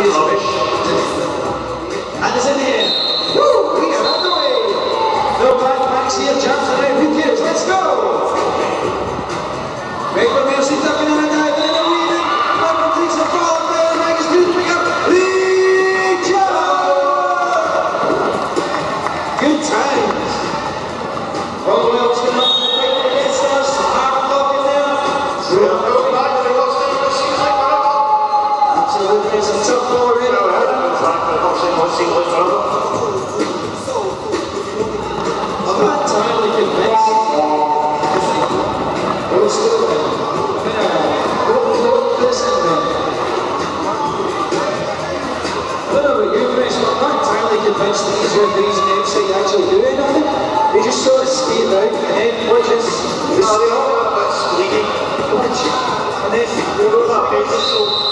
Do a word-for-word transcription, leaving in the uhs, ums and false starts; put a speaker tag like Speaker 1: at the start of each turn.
Speaker 1: rubbish. And it's in here. Woo! We are underway. No bad backs here, jumps around. Who cares? Let's go! Wait for Mercy tucking in a dive in a wheel. Welcome takes the ball there. Mike is good to pick up. Legion! Good times. All the way up to the up and right against us. Hard block in there. So go back to the West End. Absolutely, it's a tough ball already. I'm not entirely convinced. We'll still win. What this in there? I don't know about you, Chris, but I'm not entirely convinced that these referees and the outside actually do anything. They just sort of skate out and then which is the no, they all a bit sleepy. And then they go that paper so